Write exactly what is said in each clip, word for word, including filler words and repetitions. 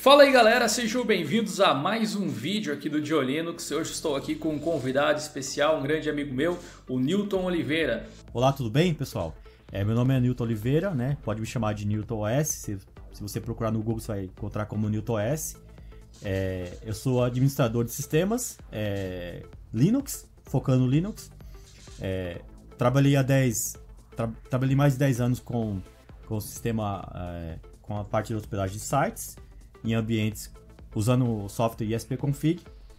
Fala aí galera, sejam bem-vindos a mais um vídeo aqui do DioLinux. Hoje estou aqui com um convidado especial, um grande amigo meu, o Newton Oliveira. Olá, tudo bem, pessoal? É, meu nome é Newton Oliveira, né? Pode me chamar de Newton O S. Se, se você procurar no Google, você vai encontrar como Newton O S. É, eu sou administrador de sistemas, é, Linux, focando no Linux. É, trabalhei há dez, tra, trabalhei mais de dez anos com, com o sistema, é, com a parte de hospedagem de sites, em ambientes usando o software ispconfig.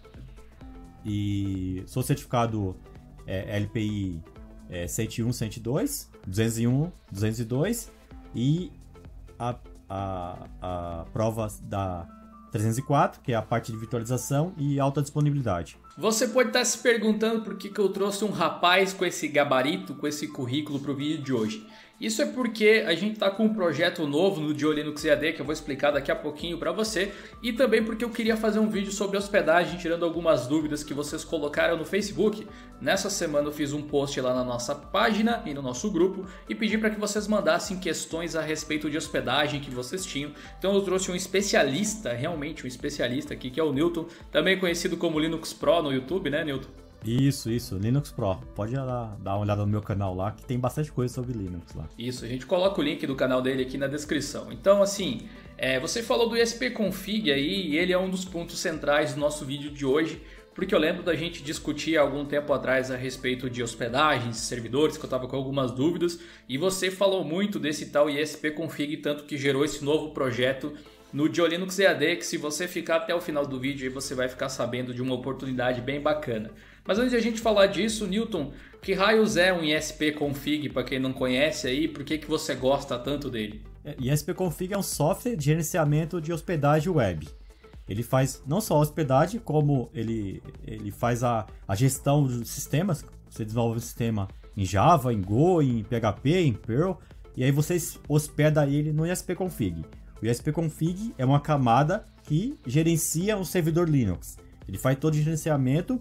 E sou certificado é, L P I é, cento e um, cento e dois, duzentos e um, duzentos e dois e a, a, a prova da trezentos e quatro, que é a parte de virtualização e alta disponibilidade. Você pode estar se perguntando por que, que eu trouxe um rapaz com esse gabarito, com esse currículo para o vídeo de hoje. Isso é porque a gente está com um projeto novo no DioLinux E A D que eu vou explicar daqui a pouquinho para você, e também porque eu queria fazer um vídeo sobre hospedagem, tirando algumas dúvidas que vocês colocaram no Facebook. Nessa semana eu fiz um post lá na nossa página e no nosso grupo e pedi para que vocês mandassem questões a respeito de hospedagem que vocês tinham. Então eu trouxe um especialista, realmente um especialista aqui, que é o Newton, também conhecido como Linux Pro no YouTube, né, Newton? Isso, isso, Linux Pro. Pode dar uma olhada no meu canal lá, que tem bastante coisa sobre Linux lá. Isso, a gente coloca o link do canal dele aqui na descrição. Então, assim, é, você falou do ispconfig aí, e ele é um dos pontos centrais do nosso vídeo de hoje, porque eu lembro da gente discutir há algum tempo atrás a respeito de hospedagens, servidores, que eu estava com algumas dúvidas, e você falou muito desse tal ispconfig, tanto que gerou esse novo projeto no DioLinux E A D, que se você ficar até o final do vídeo aí você vai ficar sabendo de uma oportunidade bem bacana. Mas antes de a gente falar disso, Newton, que raios é um ispconfig, para quem não conhece aí, por que, que você gosta tanto dele? É, ispconfig é um software de gerenciamento de hospedagem web. Ele faz não só a hospedagem, como ele, ele faz a, a gestão dos sistemas. Você desenvolve o sistema em Java, em Go, em P H P, em Perl, e aí você hospeda ele no ispconfig. O ispconfig é uma camada que gerencia um servidor Linux. Ele faz todo o gerenciamento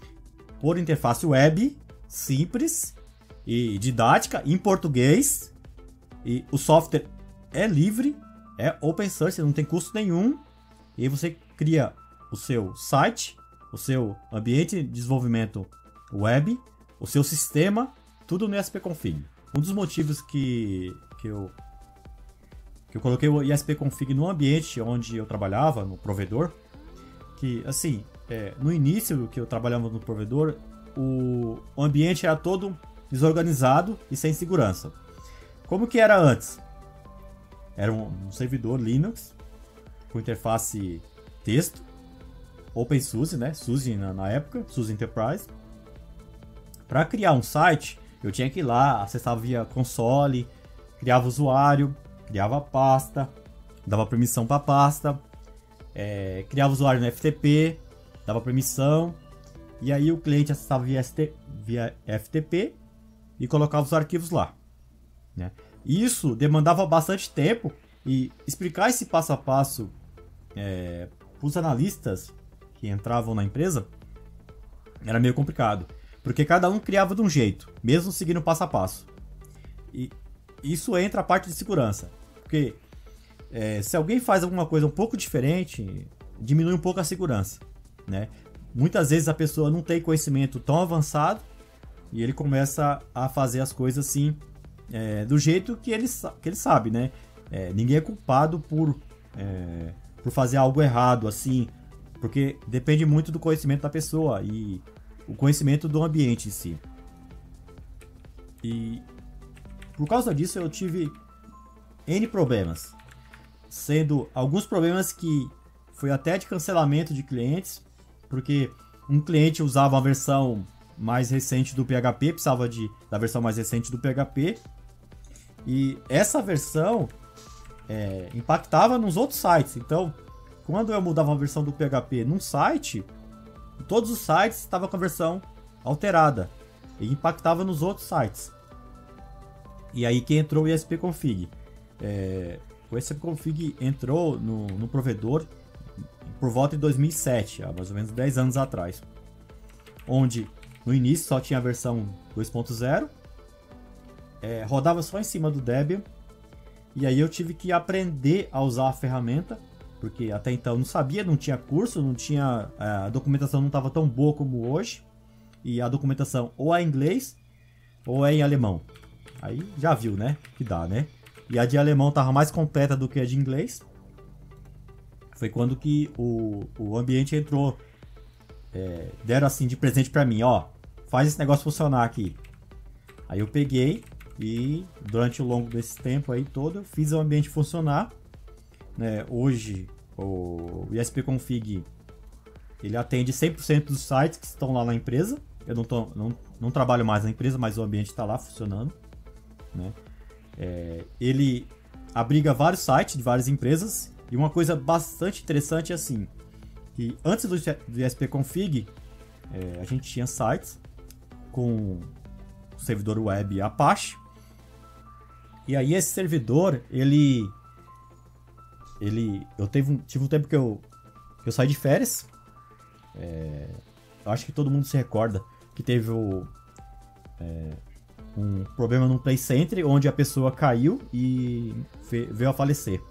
por interface web, simples e didática, em português. E o software é livre, é open source, não tem custo nenhum. E aí você cria o seu site, o seu ambiente de desenvolvimento web, o seu sistema, tudo no ispconfig. Um dos motivos que, que eu que eu coloquei o ispconfig no ambiente onde eu trabalhava, no provedor, que, assim, é, no início que eu trabalhava no provedor, o, o ambiente era todo desorganizado e sem segurança. Como que era antes? Era um, um servidor Linux, com interface texto, OpenSUSE, né? SUSE na, na época, SUSE Enterprise. Para criar um site, eu tinha que ir lá, acessava via console, criava usuário, criava a pasta, dava permissão para a pasta, é, criava usuário no F T P, dava permissão, e aí o cliente acessava via, via F T P e colocava os arquivos lá, né? Isso demandava bastante tempo, e explicar esse passo a passo é, para os analistas que entravam na empresa era meio complicado, porque cada um criava de um jeito, mesmo seguindo o passo a passo. E isso entra a parte de segurança. Porque é, se alguém faz alguma coisa um pouco diferente, diminui um pouco a segurança, né? Muitas vezes a pessoa não tem conhecimento tão avançado e ele começa a fazer as coisas assim, é, do jeito que ele, que ele sabe, né? É, ninguém é culpado por, é, por fazer algo errado, assim, porque depende muito do conhecimento da pessoa e o conhecimento do ambiente em si. E por causa disso eu tive N problemas, sendo alguns problemas que foi até de cancelamento de clientes, porque um cliente usava a versão mais recente do P H P, precisava de, da versão mais recente do P H P, e essa versão é, impactava nos outros sites. Então, quando eu mudava a versão do P H P num site, todos os sites estavam com a versão alterada, e impactava nos outros sites. E aí que entrou o ispconfig. É, o ispconfig entrou no, no provedor por volta de dois mil e sete, há mais ou menos dez anos atrás, onde no início só tinha a versão dois ponto zero, é, rodava só em cima do Debian, e aí eu tive que aprender a usar a ferramenta porque até então não sabia, não tinha curso, não tinha, a documentação não estava tão boa como hoje, e a documentação ou é em inglês ou é em alemão. Aí já viu, né? Que dá, né? E a de alemão estava mais completa do que a de inglês. Foi quando que o, o ambiente entrou, é, deram assim de presente para mim, ó, faz esse negócio funcionar aqui. Aí eu peguei e durante o longo desse tempo aí todo, fiz o ambiente funcionar. Né? Hoje o I S P Config ele atende cem por cento dos sites que estão lá na empresa. Eu não, tô, não, não trabalho mais na empresa, mas o ambiente está lá funcionando. Né? É, ele abriga vários sites de várias empresas. E uma coisa bastante interessante é assim, que antes do, do I S P Config, é, a gente tinha sites com o servidor web Apache. E aí esse servidor, ele... ele eu teve um, tive um tempo que eu, que eu saí de férias. É, eu acho que todo mundo se recorda que teve o, é, um problema no Play Center, onde a pessoa caiu e veio a falecer.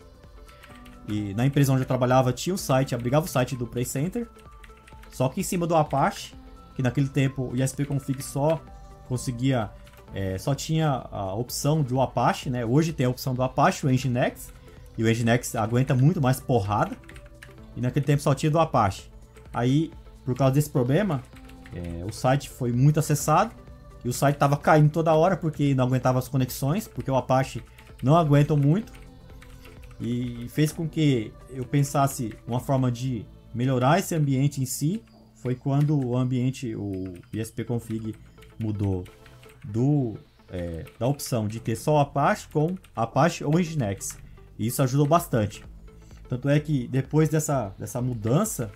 E na empresa onde eu trabalhava tinha um site, abrigava o site do Play Center, só que em cima do Apache, que naquele tempo o I S P Config só conseguia, é, só tinha a opção do Apache, né? Hoje tem a opção do Apache, o Nginx, e o Nginx aguenta muito mais porrada, e naquele tempo só tinha do Apache. Aí, por causa desse problema, é, o site foi muito acessado, e o site estava caindo toda hora porque não aguentava as conexões, porque o Apache não aguenta muito. E fez com que eu pensasse uma forma de melhorar esse ambiente em si. Foi quando o ambiente, o I S P Config mudou do, é, da opção de ter só o Apache com Apache ou Nginx. E isso ajudou bastante. Tanto é que depois dessa, dessa mudança,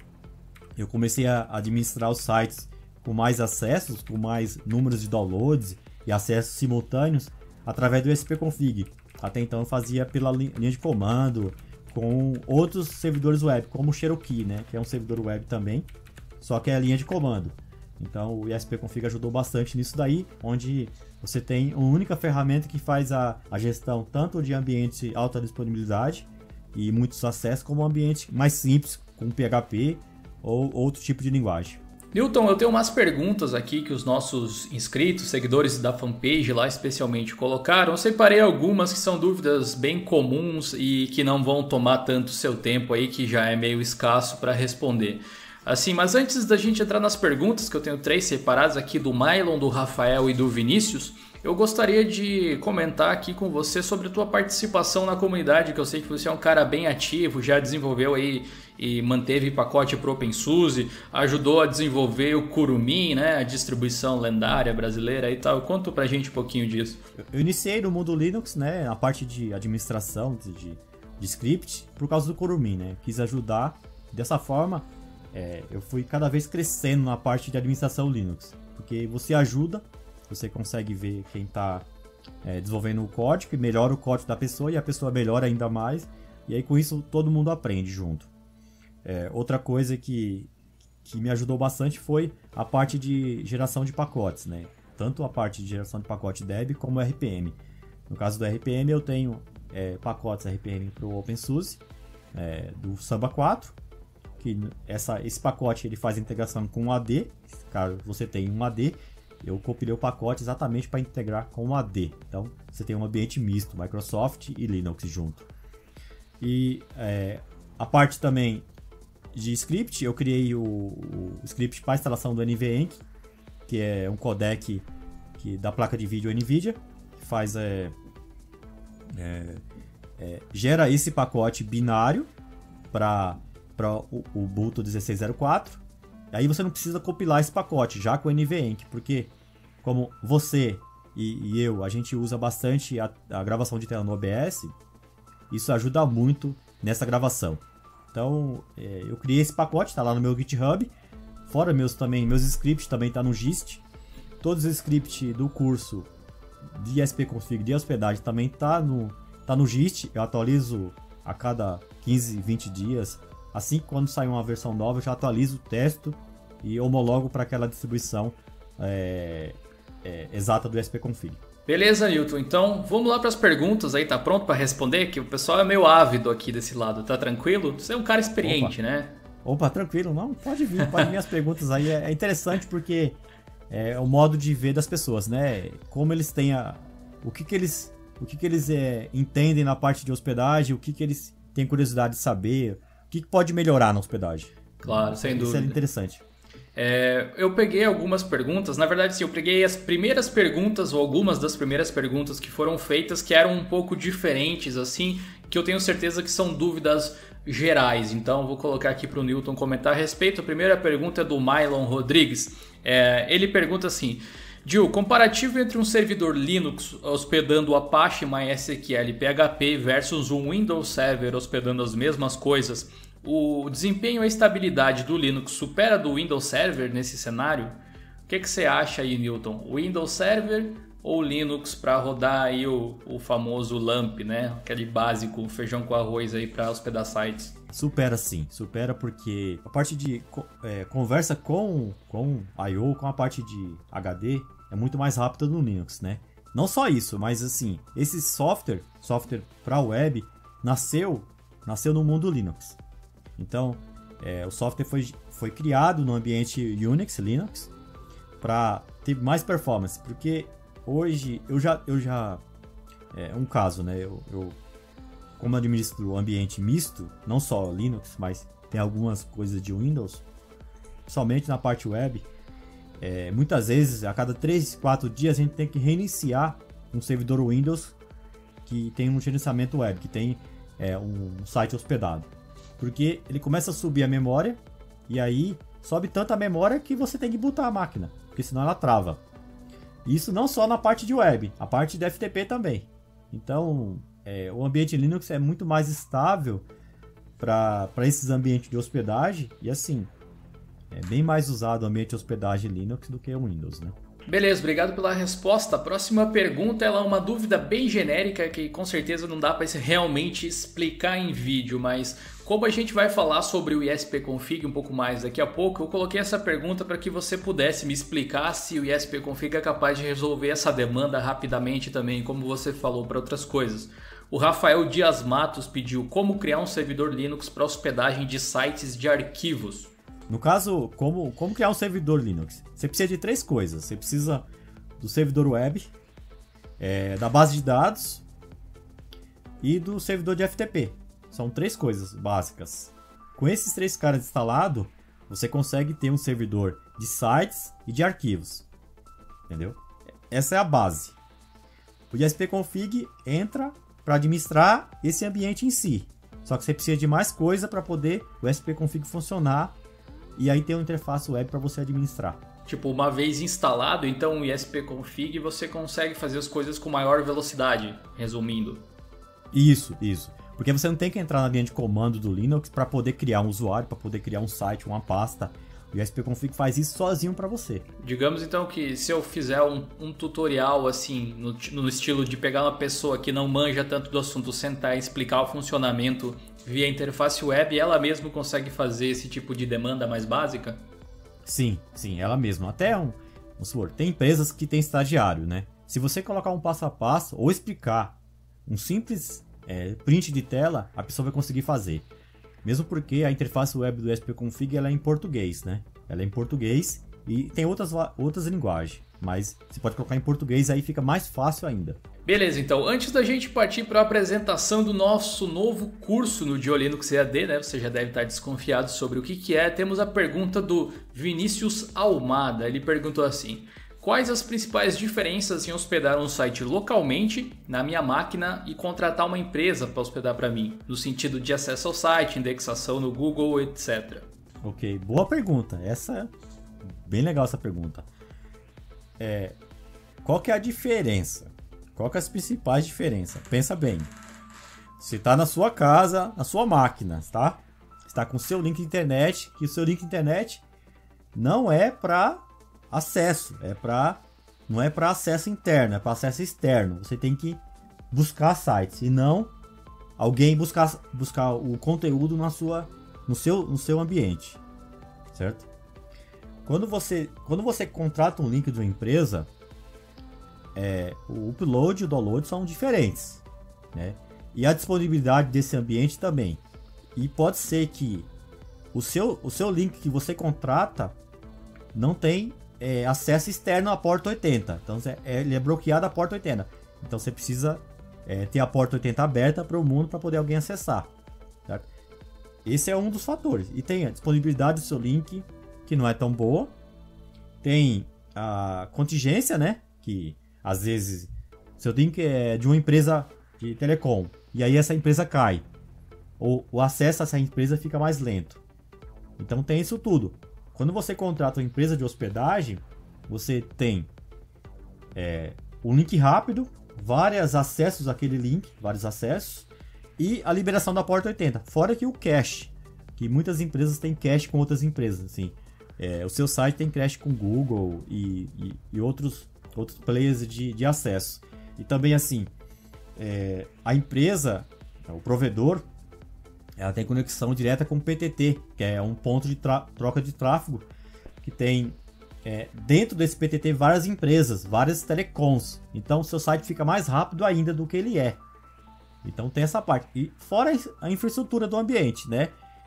eu comecei a administrar os sites com mais acessos, com mais números de downloads e acessos simultâneos através do I S P Config. Até então eu fazia pela linha de comando, com outros servidores web, como o Cherokee, né? Que é um servidor web também, só que é a linha de comando. Então o I S P Config ajudou bastante nisso daí, onde você tem uma única ferramenta que faz a, a gestão tanto de ambiente alta disponibilidade e muitos acessos, como um ambiente mais simples, com P H P ou outro tipo de linguagem. Newton, eu tenho umas perguntas aqui que os nossos inscritos, seguidores da fanpage lá especialmente colocaram. Eu separei algumas que são dúvidas bem comuns e que não vão tomar tanto seu tempo aí, que já é meio escasso para responder. Assim, mas antes da gente entrar nas perguntas, que eu tenho três separadas aqui, do Mylon, do Rafael e do Vinícius, eu gostaria de comentar aqui com você sobre a tua participação na comunidade, que eu sei que você é um cara bem ativo, já desenvolveu aí e manteve pacote para o OpenSUSE, ajudou a desenvolver o Kurumin, né, a distribuição lendária brasileira e tal. Conta pra gente um pouquinho disso. Eu iniciei no mundo Linux, né, a parte de administração de, de, de script, por causa do Kurumin, né, quis ajudar. Dessa forma, é, eu fui cada vez crescendo na parte de administração Linux, porque você ajuda, você consegue ver quem está é, desenvolvendo o código, e melhora o código da pessoa, e a pessoa melhora ainda mais, e aí com isso todo mundo aprende junto. É, outra coisa que, que me ajudou bastante foi a parte de geração de pacotes, né? Tanto a parte de geração de pacote Deb como o R P M. No caso do R P M, eu tenho é, pacotes R P M para o OpenSUSE, é, do Samba quatro, que essa, esse pacote ele faz integração com o A D. Caso você tenha um A D, eu compilei o pacote exatamente para integrar com o A D. Então, você tem um ambiente misto, Microsoft e Linux junto. E é, a parte também de script, eu criei o, o script para instalação do NVEnc, que é um codec que, da placa de vídeo NVIDIA, que faz, é, é, é, gera esse pacote binário para o Ubuntu dezesseis zero quatro. Aí você não precisa compilar esse pacote já com o NVEnc, porque como você e, e eu, a gente usa bastante a, a gravação de tela no O B S, isso ajuda muito nessa gravação. Então, é, eu criei esse pacote, está lá no meu GitHub. Fora meus também, meus scripts também tá no Gist. Todos os scripts do curso de I S P Config de hospedagem também tá no, tá no Gist. Eu atualizo a cada quinze, vinte dias. Assim que quando sair uma versão nova, eu já atualizo, testo e homologo para aquela distribuição é, é, exata do I S P Config. Beleza, Newton. Então, vamos lá para as perguntas aí. Tá pronto para responder? Que o pessoal é meio ávido aqui desse lado. Tá tranquilo? Você é um cara experiente, Opa. né? Opa, tranquilo. Não, pode vir. Pode vir as perguntas aí. É interessante porque é o modo de ver das pessoas, né? Como eles têm a... O que que eles, o que que eles é, entendem na parte de hospedagem, o que que eles têm curiosidade de saber, o que que pode melhorar na hospedagem. Claro, sem dúvida. Isso é interessante. É, eu peguei algumas perguntas, na verdade sim, eu peguei as primeiras perguntas ou algumas das primeiras perguntas que foram feitas que eram um pouco diferentes, assim, que eu tenho certeza que são dúvidas gerais. Então vou colocar aqui para o Newton comentar a respeito. A primeira pergunta é do Mylon Rodrigues. É, ele pergunta assim: Gil, comparativo entre um servidor Linux hospedando Apache, MySQL, P H P versus um Windows Server hospedando as mesmas coisas, o desempenho e a estabilidade do Linux supera do Windows Server nesse cenário? O que, que você acha aí, Newton? O Windows Server ou o Linux para rodar aí o, o famoso LAMP, né? Aquele básico feijão com arroz aí para hospedar sites? Supera sim, supera porque a parte de é, conversa com, com I O, com a parte de H D, é muito mais rápida no Linux, né? Não só isso, mas assim, esse software, software para web, nasceu, nasceu no mundo Linux. Então, é, o software foi, foi criado no ambiente Unix, Linux, para ter mais performance, porque hoje eu já, eu já é um caso, né? Eu, eu como administro o ambiente misto, não só Linux, mas tem algumas coisas de Windows, somente na parte web, é, muitas vezes, a cada três, quatro dias, a gente tem que reiniciar um servidor Windows que tem um gerenciamento web, que tem é, um site hospedado. Porque ele começa a subir a memória, e aí sobe tanta memória que você tem que botar a máquina, porque senão ela trava. Isso não só na parte de web, a parte de F T P também. Então, é, o ambiente Linux é muito mais estável para esses ambientes de hospedagem, e assim, é bem mais usado o ambiente de hospedagem Linux do que o Windows, né? Beleza, obrigado pela resposta. A próxima pergunta ela é uma dúvida bem genérica que com certeza não dá para realmente explicar em vídeo, mas como a gente vai falar sobre o I S P Config um pouco mais daqui a pouco, eu coloquei essa pergunta para que você pudesse me explicar se o I S P Config é capaz de resolver essa demanda rapidamente também, como você falou para outras coisas. O Rafael Dias Matos pediu como criar um servidor Linux para hospedagem de sites de arquivos. No caso, como, como criar um servidor Linux? Você precisa de três coisas. Você precisa do servidor web, é, da base de dados e do servidor de F T P. São três coisas básicas. Com esses três caras instalados, você consegue ter um servidor de sites e de arquivos. Entendeu? Essa é a base. O I S P Config entra para administrar esse ambiente em si. Só que você precisa de mais coisa para poder o I S P Config funcionar. E aí tem uma interface web para você administrar. Tipo, uma vez instalado, então o I S P Config você consegue fazer as coisas com maior velocidade, resumindo. Isso, isso. Porque você não tem que entrar no ambiente de comando do Linux para poder criar um usuário, para poder criar um site, uma pasta. O I S P Config faz isso sozinho para você. Digamos então que se eu fizer um, um tutorial assim, no, no estilo de pegar uma pessoa que não manja tanto do assunto, sentar e explicar o funcionamento via interface web, ela mesma consegue fazer esse tipo de demanda mais básica? Sim, sim, ela mesma. Até um, vamos supor, tem empresas que tem estagiário, né? Se você colocar um passo a passo ou explicar um simples é, print de tela, a pessoa vai conseguir fazer. Mesmo porque a interface web do I S P Config ela é em português, né? Ela é em português e tem outras, outras linguagens. Mas você pode colocar em português, aí fica mais fácil ainda. Beleza, então antes da gente partir para a apresentação do nosso novo curso no Geolinux E A D, né? Você já deve estar desconfiado sobre o que, que é. Temos a pergunta do Vinícius Almada. Ele perguntou assim: quais as principais diferenças em hospedar um site localmente na minha máquina e contratar uma empresa para hospedar para mim, no sentido de acesso ao site, indexação no Google, etcétera. Ok, boa pergunta. Essa é bem legal essa pergunta. É, qual que é a diferença? Qual que é as principais diferenças? Pensa bem. Você está na sua casa, na sua máquina, tá? Você está com o seu link de internet, que o seu link de internet não é para acesso, é para não é para acesso interno, é para acesso externo. Você tem que buscar sites e não alguém buscar buscar o conteúdo na sua no seu no seu ambiente, certo? Quando você quando você contrata um link de uma empresa, é, o upload e o download são diferentes, né? E a disponibilidade desse ambiente também. E pode ser que o seu, o seu link que você contrata não tem é, acesso externo à porta oitenta. Então é, ele é bloqueado à porta oitenta. Então você precisa é, ter a porta oitenta aberta para o mundo para poder alguém acessar. Certo? Esse é um dos fatores. E tem a disponibilidade do seu link, que não é tão boa. Tem a contingência, né? Que às vezes seu link é de uma empresa de telecom. E aí essa empresa cai. Ou o acesso a essa empresa fica mais lento. Então tem isso tudo. Quando você contrata uma empresa de hospedagem, você tem é, um link rápido, vários acessos àquele link, vários acessos, e a liberação da porta oitenta. Fora que o cache, que muitas empresas têm cache com outras empresas. Assim, é, o seu site tem cache com Google e, e, e outros, outros players de, de acesso. E também assim, é, a empresa, o provedor, ela tem conexão direta com o P T T, que é um ponto de troca de tráfego, que tem é, dentro desse P T T várias empresas, várias telecoms. Então o seu site fica mais rápido ainda do que ele é. Então tem essa parte. E fora a infraestrutura do ambiente, né?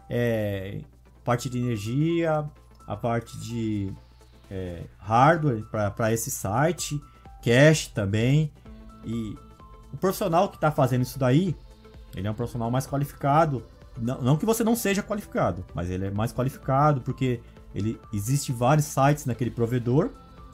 É, parte de energia, a parte de é, hardware para esse site, cache também. E o profissional que está fazendo isso daí, ele é um profissional mais qualificado. Não, não que você não seja qualificado, mas ele é mais qualificado porque ele existe vários sites naquele provedor,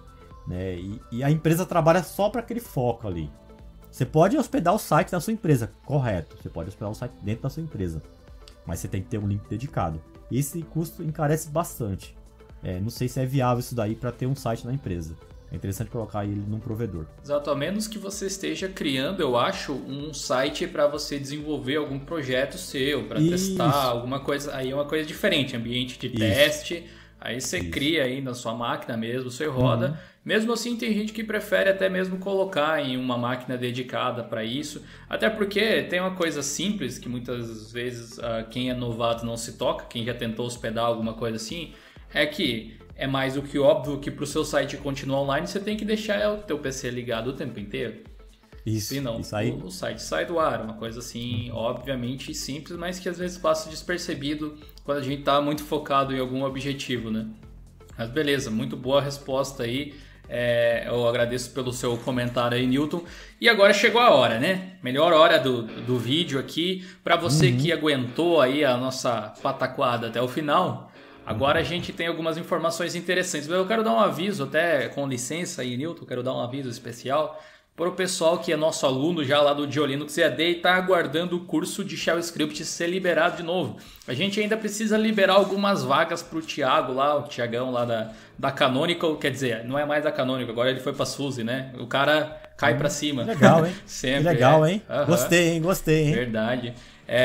né? E, e a empresa trabalha só para aquele foco ali. Você pode hospedar o site da sua empresa, correto. Você pode hospedar o site dentro da sua empresa, mas você tem que ter um link dedicado. Esse custo encarece bastante. É, não sei se é viável isso daí para ter um site na empresa. É interessante colocar ele num provedor. Exato, a menos que você esteja criando, eu acho, um site para você desenvolver algum projeto seu, para testar alguma coisa. Aí é uma coisa diferente, ambiente de Isso. teste. Aí você Isso. cria aí na sua máquina mesmo, você roda. Uhum. Mesmo assim, tem gente que prefere até mesmo colocar em uma máquina dedicada para isso. Até porque tem uma coisa simples que muitas vezes uh, quem é novato não se toca, quem já tentou hospedar alguma coisa assim, é que é mais do que óbvio que para o seu site continuar online, você tem que deixar o teu P C ligado o tempo inteiro. Isso, Senão, isso aí. O, o site sai do ar. Uma coisa assim, obviamente simples, mas que às vezes passa despercebido quando a gente está muito focado em algum objetivo, né? Mas beleza, muito boa resposta aí. É, eu agradeço pelo seu comentário aí, Newton. E agora chegou a hora, né? Melhor hora do, do vídeo aqui. Para você uhum. que aguentou aí a nossa pataquada até o final... Agora a gente tem algumas informações interessantes. Eu quero dar um aviso, até com licença aí, Newton, quero dar um aviso especial para o pessoal que é nosso aluno já lá do Geolinux E A D e está aguardando o curso de Shell Script ser liberado de novo. A gente ainda precisa liberar algumas vagas para o Thiago lá, o Thiagão lá da, da Canonical, quer dizer, não é mais da Canonical, agora ele foi para a Suzy, né? O cara cai hum, para cima. Legal, hein? Sempre, que legal, é. hein? Uhum. Gostei, hein? Gostei, hein? Verdade.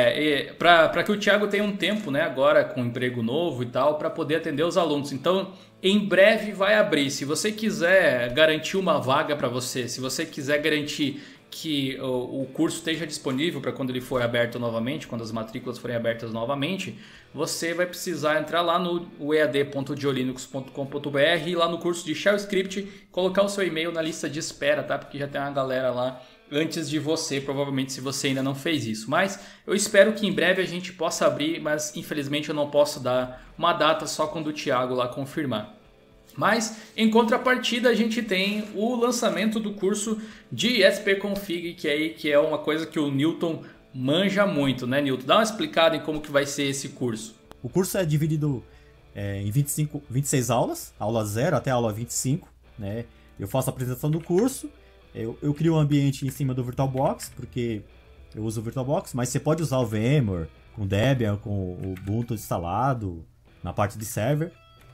É, para que o Thiago tenha um tempo, né, agora com um emprego novo e tal, para poder atender os alunos. Então, em breve vai abrir. Se você quiser garantir uma vaga para você, se você quiser garantir que o, o curso esteja disponível para quando ele for aberto novamente, quando as matrículas forem abertas novamente, você vai precisar entrar lá no e a d ponto geolinux ponto com ponto b r e lá no curso de Shell Script, colocar o seu e-mail na lista de espera, tá? Porque já tem uma galera lá antes de você, provavelmente, se você ainda não fez isso. Mas eu espero que em breve a gente possa abrir, mas infelizmente eu não posso dar uma data só quando o Thiago lá confirmar. Mas, em contrapartida, a gente tem o lançamento do curso de spconfig, que, aí, que é uma coisa que o Newton manja muito, né, Newton? Dá uma explicada em como que vai ser esse curso. O curso é dividido é, em vinte e cinco, vinte e seis aulas, aula zero até a aula vinte e cinco, né? Eu faço a apresentação do curso. Eu, eu crio um ambiente em cima do VirtualBox, porque eu uso o VirtualBox, mas você pode usar o VMware, com Debian, com o Ubuntu instalado, na parte de server.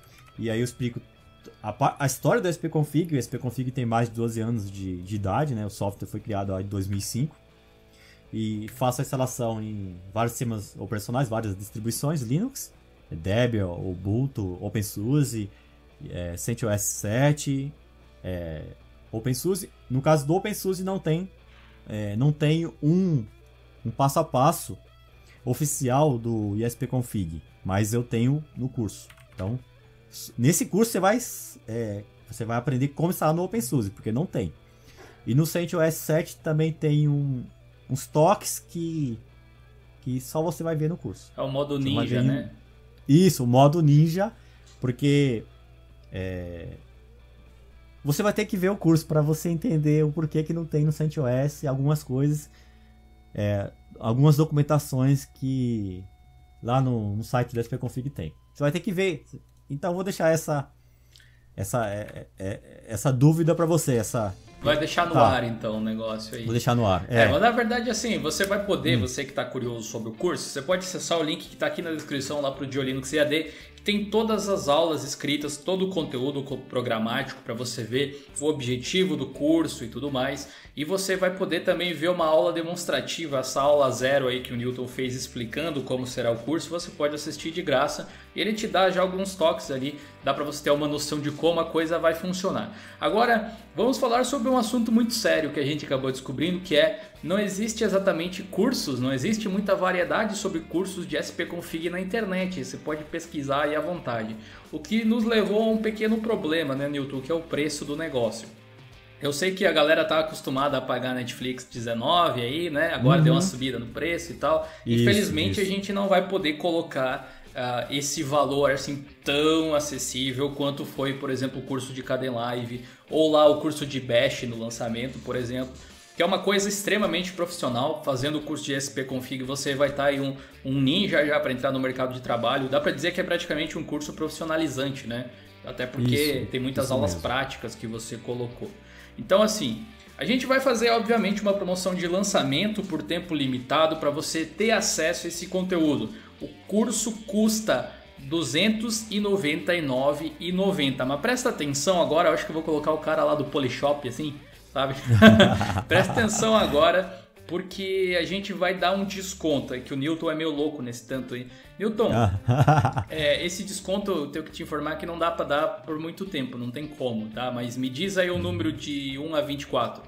E aí eu explico a, a história do spconfig. O spconfig tem mais de doze anos de, de idade, né? O software foi criado em dois mil e cinco. E faço a instalação em vários sistemas operacionais, várias distribuições Linux, Debian, Ubuntu, OpenSUSE, é, CentOS sete, é, OpenSUSE. No caso do OpenSUSE não tem, é, não tem um, um passo a passo oficial do spconfig, mas eu tenho no curso. Então, nesse curso você vai, é, você vai aprender como instalar no OpenSUSE, porque não tem. E no CentOS sete também tem um, uns toques que, que só você vai ver no curso. É o modo você ninja, né? Isso, o modo ninja, porque é, você vai ter que ver o curso para você entender o porquê que não tem no CentOS algumas coisas, é, algumas documentações que lá no, no site do spconfig tem. Você vai ter que ver. Então eu vou deixar essa essa é, é, essa dúvida para você, essa vai deixar no tá. ar, então, o negócio aí. Vou deixar no ar. É, é mas na verdade, assim, você vai poder, hum. você que está curioso sobre o curso, você pode acessar o link que está aqui na descrição lá para o Diolinux E A D, que tem todas as aulas escritas, todo o conteúdo programático para você ver o objetivo do curso e tudo mais. E você vai poder também ver uma aula demonstrativa, essa aula zero aí que o Newton fez explicando como será o curso, você pode assistir de graça e ele te dá já alguns toques ali, dá para você ter uma noção de como a coisa vai funcionar. Agora, vamos falar sobre um assunto muito sério que a gente acabou descobrindo, que é, não existe exatamente cursos, não existe muita variedade sobre cursos de spconfig na internet, você pode pesquisar aí à vontade. O que nos levou a um pequeno problema, né, Newton, que é o preço do negócio. Eu sei que a galera tá acostumada a pagar Netflix dezenove aí, né? Agora uhum. deu uma subida no preço e tal. Isso, Infelizmente isso. a gente não vai poder colocar uh, esse valor assim tão acessível quanto foi, por exemplo, o curso de Kdenlive ou lá o curso de Bash no lançamento, por exemplo, que é uma coisa extremamente profissional. Fazendo o curso de spconfig você vai estar aí um, um ninja já para entrar no mercado de trabalho. Dá para dizer que é praticamente um curso profissionalizante, né? Até porque isso, tem muitas aulas mesmo. práticas que você colocou. Então, assim, a gente vai fazer, obviamente, uma promoção de lançamento por tempo limitado para você ter acesso a esse conteúdo. O curso custa duzentos e noventa e nove reais e noventa centavos. Mas presta atenção agora, eu acho que eu vou colocar o cara lá do Polishop, assim, sabe? Presta atenção agora, porque a gente vai dar um desconto, que o Newton é meio louco nesse tanto aí. Newton, é, esse desconto eu tenho que te informar que não dá para dar por muito tempo, não tem como, tá? Mas me diz aí o número de um a vinte e quatro.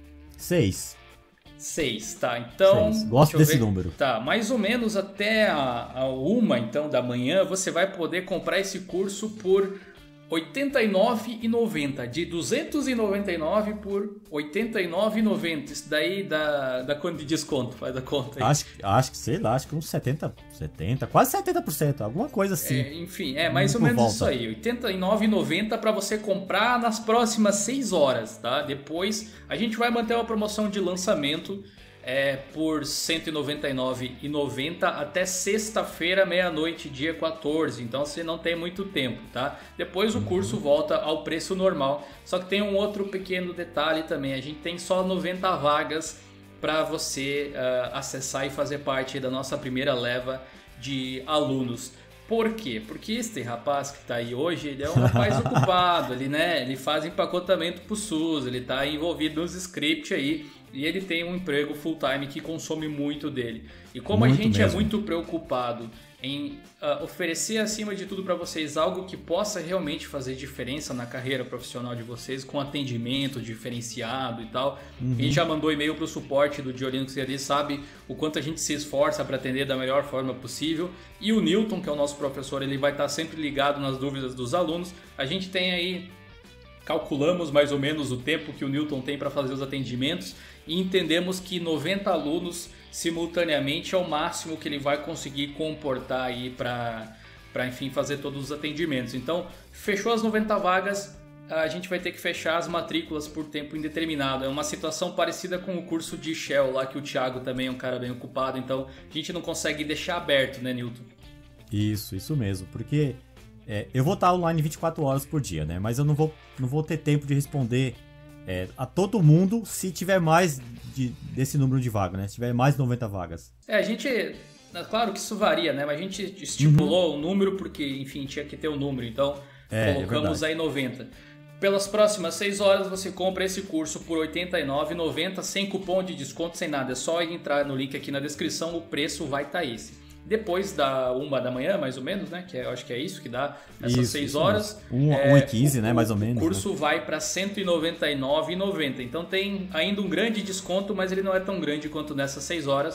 seis. seis, tá? Então... seis. Gosto desse ver. número. Tá, mais ou menos até a, a uma, então, da manhã, você vai poder comprar esse curso por oitenta e nove reais e noventa centavos, de duzentos e noventa e nove reais por oitenta e nove reais e noventa centavos. Isso daí dá, dá quanto de desconto? Faz a conta aí. Acho, acho que, sei lá, acho que uns setenta, setenta, quase setenta por cento, alguma coisa assim. É, enfim, é mais ou menos volta. Isso aí, oitenta e nove reais e noventa centavos para você comprar nas próximas seis horas, tá? Depois a gente vai manter uma promoção de lançamento É, por cento e noventa e nove reais e noventa centavos até sexta-feira, meia-noite, dia quatorze. Então você não tem muito tempo, tá? Depois o curso volta ao preço normal. Só que tem um outro pequeno detalhe também. A gente tem só noventa vagas para você uh, acessar e fazer parte da nossa primeira leva de alunos. Por quê? Porque este rapaz que está aí hoje, ele é um rapaz ocupado, ele, né, ele faz empacotamento para o SUS, ele está envolvido nos scripts aí, e ele tem um emprego full time que consome muito dele. E como muito a gente mesmo. é muito preocupado em uh, oferecer acima de tudo para vocês algo que possa realmente fazer diferença na carreira profissional de vocês, com atendimento diferenciado e tal. Uhum. Quem já mandou e-mail para o suporte do Diolinux E A D sabe o quanto a gente se esforça para atender da melhor forma possível. E o Newton, que é o nosso professor, ele vai estar sempre ligado nas dúvidas dos alunos. A gente tem aí, calculamos mais ou menos o tempo que o Newton tem para fazer os atendimentos e entendemos que noventa alunos simultaneamente é o máximo que ele vai conseguir comportar aí para, para enfim, fazer todos os atendimentos. Então, fechou as noventa vagas, a gente vai ter que fechar as matrículas por tempo indeterminado. É uma situação parecida com o curso de Shell lá, que o Thiago também é um cara bem ocupado, então a gente não consegue deixar aberto, né, Newton? Isso, isso mesmo, porque é, eu vou estar online vinte e quatro horas por dia, né? Mas eu não vou, não vou ter tempo de responder é, a todo mundo se tiver mais de, desse número de vagas, né? Se tiver mais de noventa vagas. É, a gente... Claro que isso varia, né? Mas a gente estipulou o uhum. um número porque, enfim, tinha que ter um número. Então, é, colocamos é aí noventa. Pelas próximas seis horas, você compra esse curso por oitenta e nove reais e noventa centavos, sem cupom de desconto, sem nada. É só entrar no link aqui na descrição, o preço vai estar esse. Depois da uma da manhã, mais ou menos, né? Que eu acho que é isso que dá essas seis horas. um é, e quinze, né? Mais ou menos. O curso né? vai para cento e noventa e nove reais e noventa centavos. Então tem ainda um grande desconto, mas ele não é tão grande quanto nessas seis horas.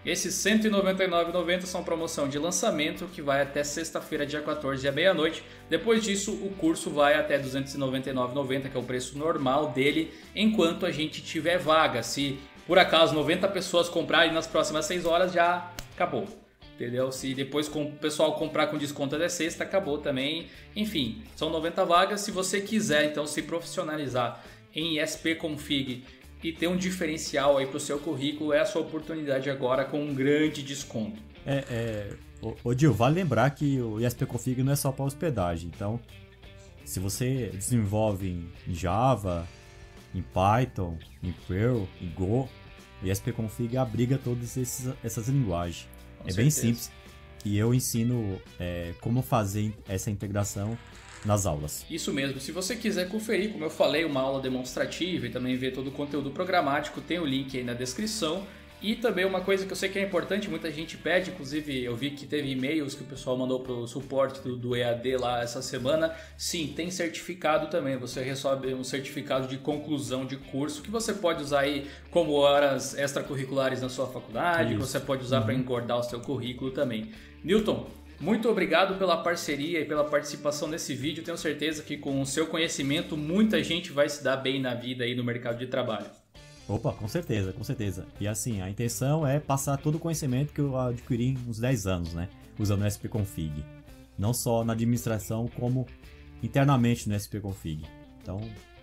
Esses cento e noventa e nove reais e noventa centavos são promoção de lançamento que vai até sexta-feira, dia quatorze, à meia-noite. Depois disso, o curso vai até duzentos e noventa e nove reais e noventa centavos, que é o preço normal dele, enquanto a gente tiver vaga. Se por acaso noventa pessoas comprarem nas próximas seis horas, já acabou. Entendeu? Se depois o pessoal comprar com desconto até sexta, acabou também. Enfim, são noventa vagas. Se você quiser então se profissionalizar em E S P Config e ter um diferencial aí para o seu currículo, é a sua oportunidade agora com um grande desconto. É, é... Ô, ô Dil, vale lembrar que o E S P Config não é só para hospedagem. Então, se você desenvolve em Java, em Python, em Perl, em Go, o E S P Config abriga todas esses, essas linguagens. Com é certeza. Bem simples e eu ensino é, como fazer essa integração nas aulas. Isso mesmo. Se você quiser conferir, como eu falei, uma aula demonstrativa e também ver todo o conteúdo programático, tem o link aí na descrição. E também uma coisa que eu sei que é importante, muita gente pede, inclusive eu vi que teve e-mails que o pessoal mandou para o suporte do, do E A D lá essa semana. Sim, tem certificado também, você recebe um certificado de conclusão de curso que você pode usar aí como horas extracurriculares na sua faculdade, Isso. você pode usar uhum. para engordar o seu currículo também. Newton, muito obrigado pela parceria e pela participação nesse vídeo. Tenho certeza que com o seu conhecimento muita gente vai se dar bem na vida aí no mercado de trabalho. Opa, com certeza, com certeza. E assim, a intenção é passar todo o conhecimento que eu adquiri em uns dez anos, né? Usando o E S P Config. Não só na administração, como internamente no E S P Config. Então,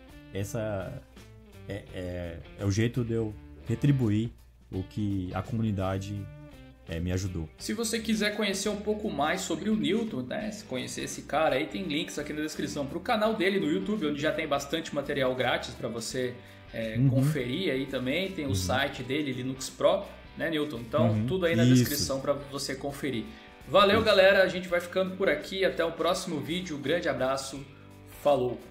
essa é, é, é o jeito de eu retribuir o que a comunidade é, me ajudou. Se você quiser conhecer um pouco mais sobre o Newton, né? Se conhecer esse cara aí, tem links aqui na descrição para o canal dele no YouTube, onde já tem bastante material grátis para você É, uhum. conferir aí também, tem o uhum. site dele, Linux Pro, né, Newton? Então, uhum. tudo aí na Isso. descrição para você conferir. Valeu, Isso. galera, a gente vai ficando por aqui, até o próximo vídeo, grande abraço, falou!